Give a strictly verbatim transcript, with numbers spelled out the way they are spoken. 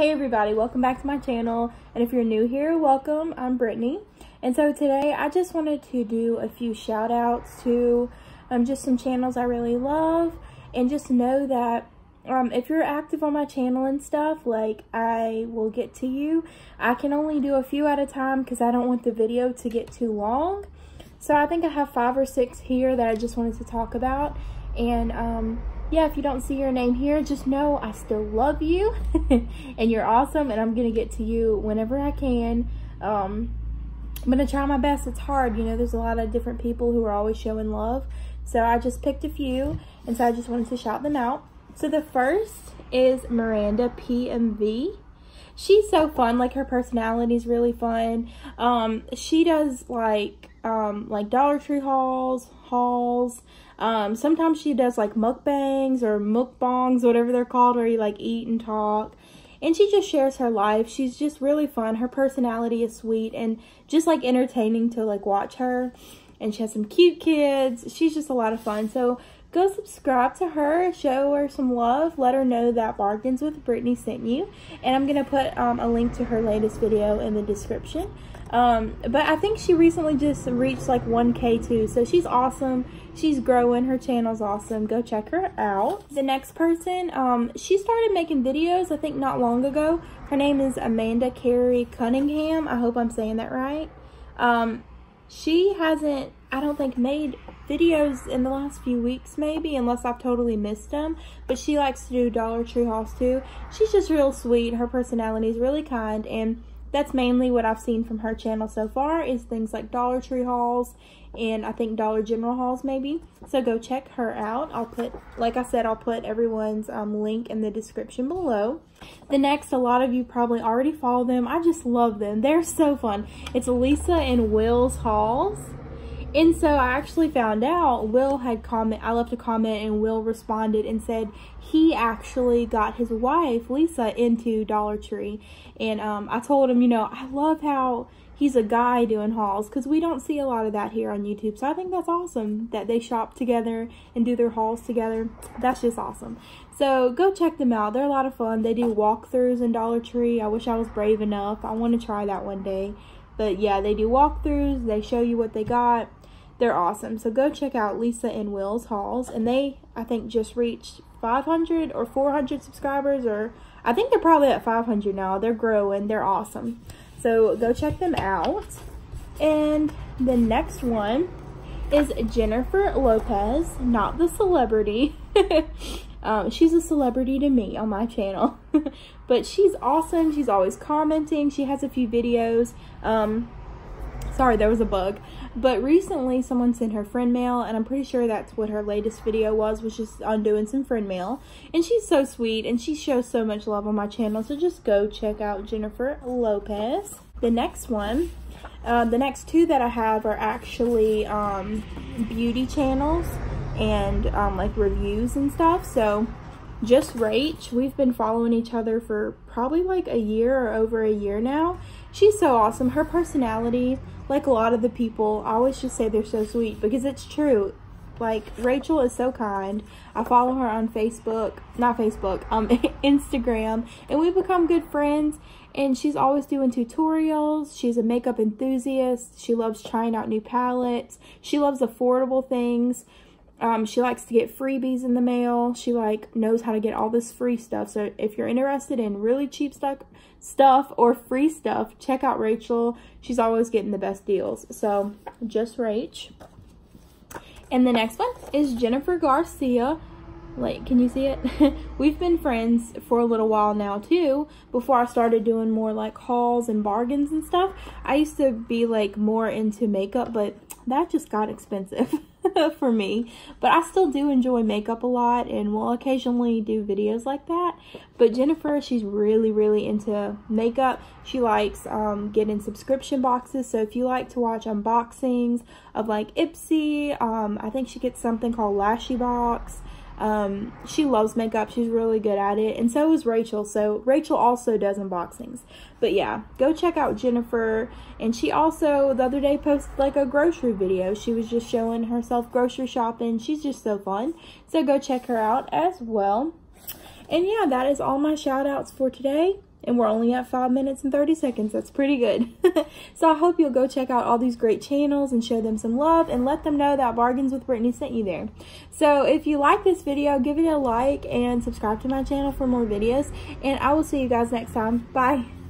Hey everybody, welcome back to my channel, and if you're new here, welcome. I'm Brittany, and so today I just wanted to do a few shout outs to um, just some channels I really love, and just know that um, if you're active on my channel and stuff, like, I will get to you. I can only do a few at a time because I don't want the video to get too long, so I think I have five or six here that I just wanted to talk about. And um, yeah, if you don't see your name here, just know I still love you and you're awesome, and I'm gonna get to you whenever I can. um, I'm gonna try my best. It's hard, you know, there's a lot of different people who are always showing love, so I just picked a few, and so I just wanted to shout them out. So the first is Miranda P M V. She's so fun, like, her personality is really fun. Um, she does like um, like Dollar Tree hauls, hauls. Um, sometimes she does like mukbangs or mukbangs, whatever they're called, where you like eat and talk. And she just shares her life. She's just really fun. Her personality is sweet and just like entertaining to like watch her. And she has some cute kids. She's just a lot of fun. So go subscribe to her, show her some love, let her know that Bargains with Brittany sent you. And I'm going to put um, a link to her latest video in the description. Um, but I think she recently just reached like one K too, so she's awesome. She's growing. Her channel's awesome. Go check her out. The next person, um, she started making videos, I think not long ago. Her name is Amanda Carey Cunningham. I hope I'm saying that right. Um, she hasn't, I don't think, made videos in the last few weeks maybe, unless I've totally missed them. But she likes to do Dollar Tree hauls too. She's just real sweet. Her personality is really kind, and that's mainly what I've seen from her channel so far, is things like Dollar Tree hauls and I think Dollar General hauls maybe. So go check her out. I'll put, like I said, I'll put everyone's um, link in the description below. The next, a lot of you probably already follow them. I just love them. They're so fun. It's Lisa and Will's hauls. And so I actually found out Will had comment, I left a comment and Will responded and said he actually got his wife, Lisa, into Dollar Tree. And um, I told him, you know, I love how he's a guy doing hauls, because we don't see a lot of that here on YouTube. So I think that's awesome that they shop together and do their hauls together. That's just awesome. So go check them out. They're a lot of fun. They do walkthroughs in Dollar Tree. I wish I was brave enough. I want to try that one day. But yeah, they do walkthroughs. They show you what they got. They're awesome. So go check out Lisa and Will's hauls. And they, I think, just reached five hundred or four hundred subscribers, or I think they're probably at five hundred now. They're growing. They're awesome. So go check them out. And the next one is Jennifer Lopez, not the celebrity. um, she's a celebrity to me on my channel. But she's awesome. She's always commenting. She has a few videos. Um, sorry, there was a bug. But recently someone sent her friend mail, and I'm pretty sure that's what her latest video was, was just on doing some friend mail. And she's so sweet, and she shows so much love on my channel, so just go check out Jennifer Lopez. The next one, uh, the next two that I have are actually um, beauty channels and um, like reviews and stuff. So Just Rach, we've been following each other for probably like a year or over a year now. She's so awesome. Her personality, like a lot of the people, I always just say they're so sweet, because it's true. Like, Rachel is so kind. I follow her on Facebook, not Facebook, um, Instagram, and we've become good friends. And she's always doing tutorials. She's a makeup enthusiast. She loves trying out new palettes. She loves affordable things. Um, she likes to get freebies in the mail. She like knows how to get all this free stuff. So if you're interested in really cheap stuff, stuff or free stuff, check out Rachel. She's always getting the best deals. So Just Rach. And the next one is Jennifer Garcia. Like, can you see it? We've been friends for a little while now too. Before I started doing more like hauls and bargains and stuff, I used to be like more into makeup, but that just got expensive for me. But I still do enjoy makeup a lot, and will occasionally do videos like that. But Jennifer, she's really, really into makeup. She likes um, getting subscription boxes. So if you like to watch unboxings of like Ipsy, um, I think she gets something called Lashy Box. Um, she loves makeup. She's really good at it. And so is Rachel. So Rachel also does unboxings. But yeah, go check out Jennifer. And she also, the other day, posted like a grocery video. She was just showing herself grocery shopping. She's just so fun. So go check her out as well. And yeah, that is all my shout outs for today. And we're only at five minutes and thirty seconds. That's pretty good. So I hope you'll go check out all these great channels and show them some love and let them know that Bargains with Brittany sent you there. So if you like this video, give it a like and subscribe to my channel for more videos. And I will see you guys next time. Bye.